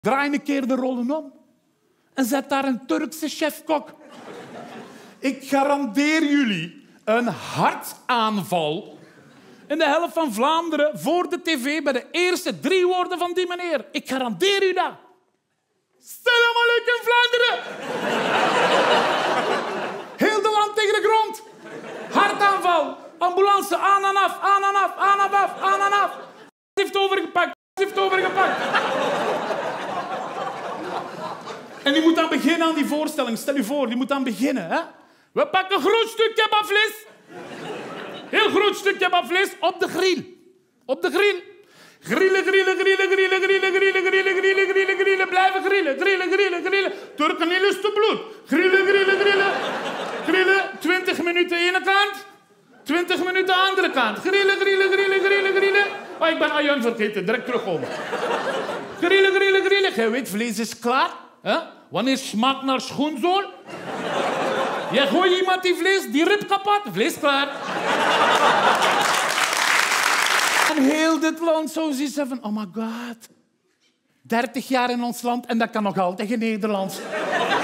Draai een keer de rollen om. En zet daar een Turkse chefkok. Ik garandeer jullie een hartaanval in de helft van Vlaanderen voor de tv bij de eerste 3 woorden van die meneer. Ik garandeer u dat. Salam alaikum Vlaanderen. Heel de land tegen de grond. Hartaanval. Ambulance aan en af, aan en af, aan en af, aan en af. Heeft overgepakt. En die moet dan beginnen aan die voorstelling. Stel je voor, die moet dan beginnen. Hè? We pakken een groot stuk kebabvlees. Heel groot stuk kebabvlees op de grill. Op de grill. Grillen. Blijven grillen. Turken in lust bloed. Grillen. 20 minuten ene kant. 20 minuten andere kant. Grillen. Oh, ik ben Ayun vergeten. Direct terugkomen. Grillen. Jij weet, vlees is klaar. Huh? Wanneer smaakt naar schoenzool? Jij gooit iemand die vlees, die rib kapot. Vlees klaar. En heel dit land zo ziet ze van... Oh my god. 30 jaar in ons land en dat kan nog altijd geen Nederlands.